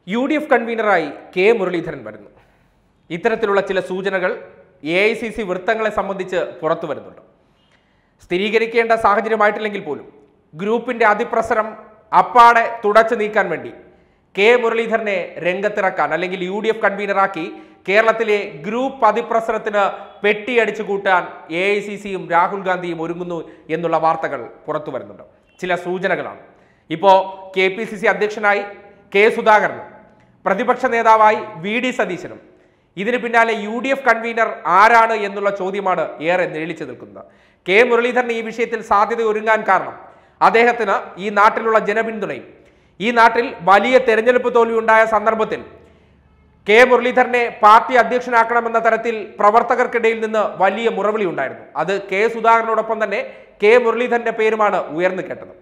UDF കൺവീനറായി K Muraleedharan വരുന്നു. ഇത്തരത്തിലുള്ള ചില സൂചനകൾ AICC വൃത്തങ്ങളെ സംബന്ധിച്ച് പുറത്തു വരുന്നുണ്ട്. സ്ഥിരീകരിക്കേണ്ട സാഹചര്യമായിട്ടില്ലെങ്കിൽ പോലും ഗ്രൂപ്പിന്റെ അതിപ്രസരം അപ്പാടെ തുടച്ചു നീക്കാൻ വേണ്ടി കെ മുരളീധരനെ രംഗത്തിറക്കാൻ അല്ലെങ്കിൽ UDF കൺവീനറാക്കി കേരളത്തിലെ ഗ്രൂപ്പ് അതിപ്രസരത്തിന് പെട്ടിയടിച്ചു കൂട്ടാൻ AICCയും രാഹുൽ ഗാന്ധിയും ഒരുങ്ങുന്നു എന്നുള്ള വാർത്തകൾ പുറത്തു വരുന്നുണ്ട്. ചില സൂചനകളാണ്. ഇപ്പോൾ KPCC അധ്യക്ഷനായി കെ സുധാകരനും പ്രതിപക്ഷ നേതാവായി VD സതീശനും ഇതിന് പിന്നാലെ UDF കൺവീനർ ആരാണ് എന്നുള്ള ചോദ്യമാണ് ഏറെ നിഴലിച്ചു നിൽക്കുന്നത്. കെ മുരളീധരൻ ഈ വിഷയത്തിൽ സാധ്യത ഒരുങ്ങാൻ കാരണം അദ്ദേഹത്തിന് ഈ നാട്ടിലുള്ള ജനപിന്തുണയും ഈ നാട്ടിൽ വലിയ തെരഞ്ഞെടുപ്പ് തോൽവി ഉണ്ടായ സന്ദർഭത്തിൽ കെ മുരളീധരനെ പാർട്ടി അധ്യക്ഷനാക്കണമെന്ന തരത്തിൽ പ്രവർത്തകർക്കിടയിൽ നിന്ന് വലിയ മുറവിളി ഉണ്ടായിരുന്നു. അത് കെ സുധാകരനോടൊപ്പം തന്നെ കെ മുരളീധരന്റെ പേരുമാണ് ഉയർന്നു കേട്ടത്.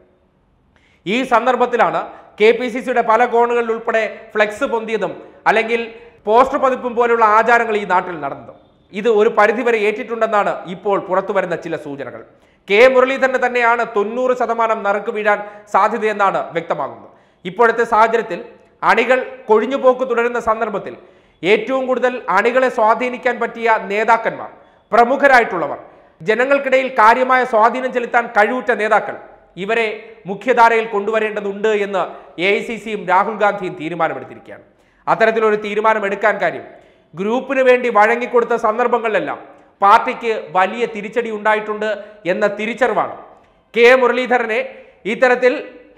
ഈ സന്ദർഭത്തിലാണ് KPCCയുടെ പല കോണുകളിൽ ഉൾപ്പെടെ ഫ്ലെക്സ് പൊന്തിയതും അല്ലെങ്കിൽ പോസ്റ്റർ പതിപ്പും പോലുള്ള ആചാരങ്ങൾ ഈ നാട്ടിൽ നടന്നത്. ഇത് ഒരു പരിധിവരെ ഏറ്റിട്ടുണ്ടെന്നാണ് ഇപ്പോൾ പുറത്തു വരുന്ന ചില സൂചനകൾ. കെ മുരളീധരന് തന്നെയാണ് 90% നറുക്ക് വീഴാൻ സാധ്യതയെന്നാണ് വ്യക്തമാകുന്നത്. ഇപ്പോഴത്തെ സാഹചര്യത്തിൽ അണികൾ കൊഴിഞ്ഞുപോക്ക് തുടരുന്ന സന്ദർഭത്തിൽ ഏറ്റവും കൂടുതൽ അണികളെ സ്വാധീനിക്കാൻ പറ്റിയ നേതാക്കന്മാർ, പ്രമുഖരായിട്ടുള്ളവർ, ജനങ്ങൾക്കിടയിൽ കാര്യമായ സ്വാധീനം ചെലുത്താൻ കഴിവുറ്റ നേതാക്കൾ, ഇവരെ മുഖ്യധാരയിൽ കൊണ്ടുവരേണ്ടതുണ്ട് എന്ന് AICCയും രാഹുൽ ഗാന്ധിയും തീരുമാനമെടുത്തിരിക്കുകയാണ്. അത്തരത്തിലൊരു തീരുമാനമെടുക്കാൻ കാര്യം ഗ്രൂപ്പിന് വേണ്ടി വഴങ്ങിക്കൊടുത്ത സന്ദർഭങ്ങളിലെല്ലാം പാർട്ടിക്ക് വലിയ തിരിച്ചടി ഉണ്ടായിട്ടുണ്ട് എന്ന തിരിച്ചറിവാണ് കെ മുരളീധരനെ ഇത്തരത്തിൽ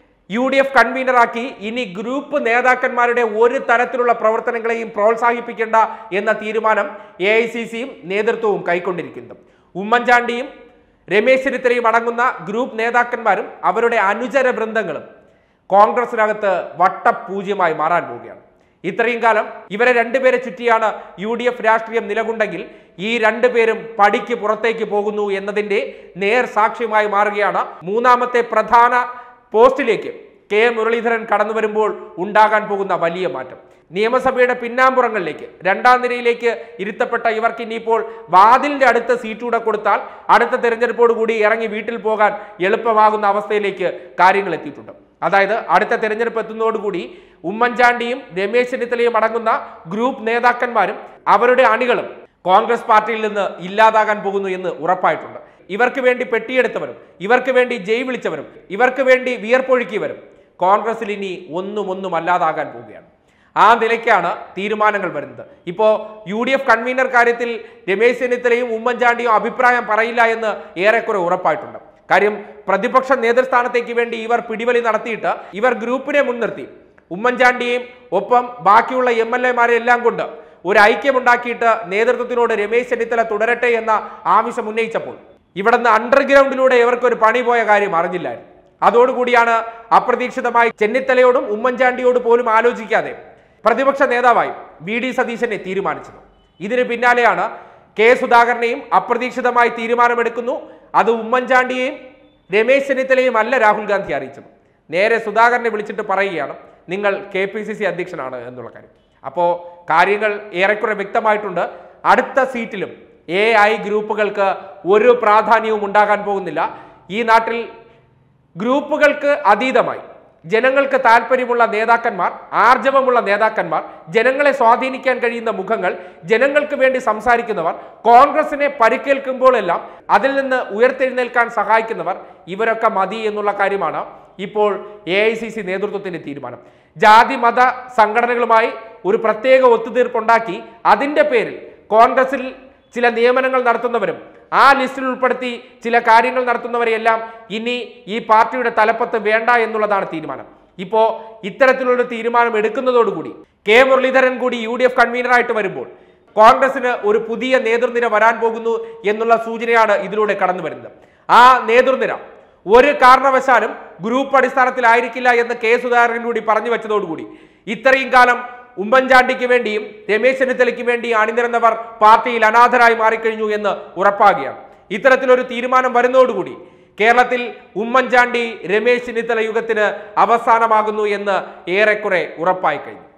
UDF കൺവീനറാക്കി ഇനി ഗ്രൂപ്പ് നേതാക്കന്മാരുടെ ഒരു തരത്തിലുള്ള പ്രവർത്തനങ്ങളെയും പ്രോത്സാഹിപ്പിക്കേണ്ട എന്ന തീരുമാനം AICCയും നേതൃത്വവും കൈക്കൊണ്ടിരിക്കുന്നത്. ഉമ്മൻചാണ്ടിയും രമേശ് ചെന്നിത്തലയും അടങ്ങുന്ന ഗ്രൂപ്പ് നേതാക്കന്മാരും അവരുടെ അനുചര ബൃന്ദങ്ങളും കോൺഗ്രസിനകത്ത് വട്ടപൂജ്യമായി മാറാൻ പോവുകയാണ്. ഇത്രയും കാലം ഇവരെ രണ്ടുപേരെ ചുറ്റിയാണ് UDF രാഷ്ട്രീയം നിലകൊണ്ടെങ്കിൽ ഈ രണ്ടുപേരും പടിക്ക് പുറത്തേക്ക് പോകുന്നു എന്നതിൻ്റെ നേർ സാക്ഷ്യമായി മാറുകയാണ് മൂന്നാമത്തെ പ്രധാന പോസ്റ്റിലേക്ക് കെ മുരളീധരൻ കടന്നു വരുമ്പോൾ ഉണ്ടാകാൻ പോകുന്ന വലിയ മാറ്റം. നിയമസഭയുടെ പിന്നാമ്പുറങ്ങളിലേക്ക് രണ്ടാം നിരയിലേക്ക് ഇരുത്തപ്പെട്ട ഇവർക്ക് ഇനിയിപ്പോൾ വാതിലിന്റെ അടുത്ത സീറ്റൂടെ കൊടുത്താൽ അടുത്ത തെരഞ്ഞെടുപ്പോട് കൂടി ഇറങ്ങി വീട്ടിൽ പോകാൻ എളുപ്പമാകുന്ന അവസ്ഥയിലേക്ക് കാര്യങ്ങൾ എത്തിയിട്ടുണ്ട്. അതായത് അടുത്ത തെരഞ്ഞെടുപ്പ് എത്തുന്നതോടുകൂടി ഉമ്മൻചാണ്ടിയും രമേശ് ചെന്നിത്തലയും അടങ്ങുന്ന ഗ്രൂപ്പ് നേതാക്കന്മാരും അവരുടെ അണികളും കോൺഗ്രസ് പാർട്ടിയിൽ നിന്ന് ഇല്ലാതാകാൻ പോകുന്നു എന്ന് ഉറപ്പായിട്ടുണ്ട്. ഇവർക്ക് വേണ്ടി പെട്ടിയെടുത്തവരും ഇവർക്ക് വേണ്ടി ജയ് വിളിച്ചവരും ഇവർക്ക് വേണ്ടി വിയർപ്പൊഴുക്കിയവരും കോൺഗ്രസിൽ ഇനി ഒന്നും അല്ലാതാകാൻ പോവുകയാണ്. ആ നിലയ്ക്കാണ് തീരുമാനങ്ങൾ വരുന്നത്. ഇപ്പോൾ UDF കൺവീനർ കാര്യത്തിൽ രമേശ് ചെന്നിത്തലയും ഉമ്മൻചാണ്ടിയും അഭിപ്രായം പറയില്ല എന്ന് ഏറെക്കുറെ ഉറപ്പായിട്ടുണ്ട്. കാര്യം പ്രതിപക്ഷ നേതൃസ്ഥാനത്തേക്ക് വേണ്ടി ഇവർ പിടിവലി നടത്തിയിട്ട് ഇവർ ഗ്രൂപ്പിനെ മുൻനിർത്തി ഉമ്മൻചാണ്ടിയെയും ഒപ്പം ബാക്കിയുള്ള MLA എല്ലാം കൊണ്ട് ഒരു ഐക്യമുണ്ടാക്കിയിട്ട് നേതൃത്വത്തിനോട് രമേശ് ചെന്നിത്തല തുടരട്ടെ എന്ന ആവശ്യം ഉന്നയിച്ചപ്പോൾ ഇവിടുന്ന് അണ്ടർഗ്രൗണ്ടിലൂടെ ഇവർക്കൊരു പണി പോയ കാര്യം അറിഞ്ഞില്ലായിരുന്നു. അതോടുകൂടിയാണ് അപ്രതീക്ഷിതമായി ചെന്നിത്തലയോടും ഉമ്മൻചാണ്ടിയോട് പോലും ആലോചിക്കാതെ പ്രതിപക്ഷ നേതാവായി VD സതീശനെ തീരുമാനിച്ചത്. ഇതിന് പിന്നാലെയാണ് കെ സുധാകരനെയും അപ്രതീക്ഷിതമായി തീരുമാനമെടുക്കുന്നു. അത് ഉമ്മൻചാണ്ടിയെയും രമേശ് ചെന്നിത്തലയും അല്ല രാഹുൽ ഗാന്ധി അറിയിച്ചത്. നേരെ സുധാകരനെ വിളിച്ചിട്ട് പറയുകയാണ് നിങ്ങൾ KPCC അധ്യക്ഷനാണ് എന്നുള്ള കാര്യം. അപ്പോൾ കാര്യങ്ങൾ ഏറെക്കുറെ വ്യക്തമായിട്ടുണ്ട്. അടുത്ത സീറ്റിലും AI ഗ്രൂപ്പുകൾക്ക് ഒരു പ്രാധാന്യവും ഉണ്ടാകാൻ പോകുന്നില്ല. ഈ നാട്ടിൽ ഗ്രൂപ്പുകൾക്ക് അതീതമായി ജനങ്ങൾക്ക് താല്പര്യമുള്ള നേതാക്കന്മാർ, ആർജവമുള്ള നേതാക്കന്മാർ, ജനങ്ങളെ സ്വാധീനിക്കാൻ കഴിയുന്ന മുഖങ്ങൾ, ജനങ്ങൾക്ക് വേണ്ടി സംസാരിക്കുന്നവർ, കോൺഗ്രസിനെ പരിക്കേൽക്കുമ്പോഴെല്ലാം അതിൽ നിന്ന് ഉയർത്തെഴുന്നേൽക്കാൻ സഹായിക്കുന്നവർ, ഇവരൊക്കെ മതി എന്നുള്ള കാര്യമാണ് ഇപ്പോൾ AICC നേതൃത്വത്തിന്റെ തീരുമാനം. ജാതി മത സംഘടനകളുമായി ഒരു പ്രത്യേക ഒത്തുതീർപ്പുണ്ടാക്കി അതിൻ്റെ പേരിൽ കോൺഗ്രസിൽ ചില നിയമനങ്ങൾ നടത്തുന്നവരും ആ ലിസ്റ്റിൽ ഉൾപ്പെടുത്തി ചില കാര്യങ്ങൾ നടത്തുന്നവരെയെല്ലാം ഇനി ഈ പാർട്ടിയുടെ തലപ്പത്ത് വേണ്ട എന്നുള്ളതാണ് തീരുമാനം. ഇപ്പോൾ ഇത്തരത്തിലുള്ള തീരുമാനം എടുക്കുന്നതോടുകൂടി കെ മുരളീധരൻ കൂടി UDF കൺവീനറായിട്ട് വരുമ്പോൾ കോൺഗ്രസിന് ഒരു പുതിയ നേതൃനിര വരാൻ പോകുന്നു എന്നുള്ള സൂചനയാണ് ഇതിലൂടെ കടന്നു വരുന്നത്. ആ നേതൃനിര ഒരു കാരണവശാലും ഗ്രൂപ്പ് അടിസ്ഥാനത്തിലായിരിക്കില്ല എന്ന് കെ സുധാകരൻ കൂടി പറഞ്ഞു വെച്ചതോടുകൂടി ഇത്രയും കാലം ഉമ്മൻചാണ്ടിക്ക് വേണ്ടിയും രമേശ് ചെന്നിത്തലയ്ക്ക് വേണ്ടിയും അണിനിരന്നവർ പാർട്ടിയിൽ അനാഥരായി മാറിക്കഴിഞ്ഞു എന്ന് ഉറപ്പാകുകയാണ്. ഇത്തരത്തിലൊരു തീരുമാനം വരുന്നതോടുകൂടി കേരളത്തിൽ ഉമ്മൻചാണ്ടി രമേശ് ചെന്നിത്തല യുഗത്തിന് അവസാനമാകുന്നു എന്ന് ഏറെക്കുറെ ഉറപ്പായി കഴിഞ്ഞു.